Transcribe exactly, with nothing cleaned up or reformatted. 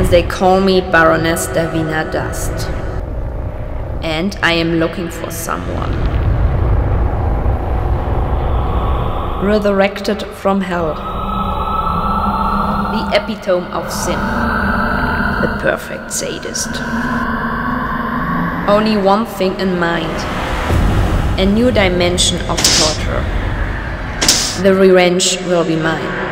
they call me Baroness der Wiener Dust. And I am looking for someone. Resurrected from hell. The epitome of sin. The perfect sadist. Only one thing in mind. A new dimension of torture. The revenge will be mine.